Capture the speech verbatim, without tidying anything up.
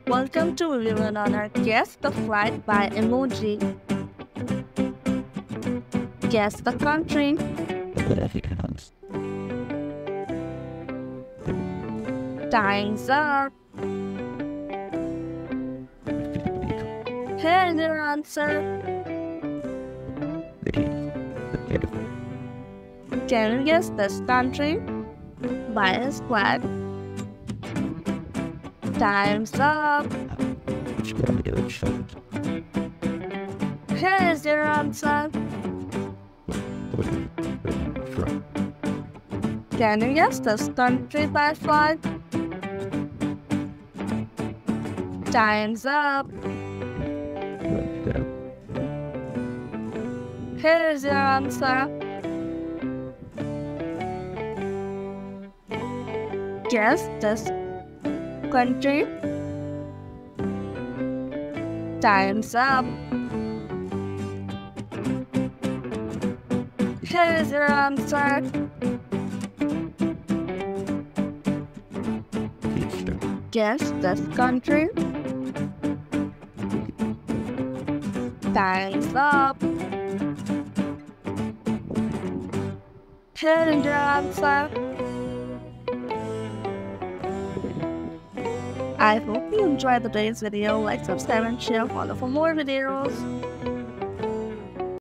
Welcome to Reviewing on our Guess the Flight by Emoji. Guess the country. Time's up. Here's your answer. Can you guess this country by its flag? Time's up. Here is your answer. Can you guess this country by flag? Time's up. Here is your answer. Guess this country. Time's up. Here is your answer. Guess this country. Time's up. Here is your answer. I hope you enjoyed today's video. Like, subscribe, and share. Follow for more videos.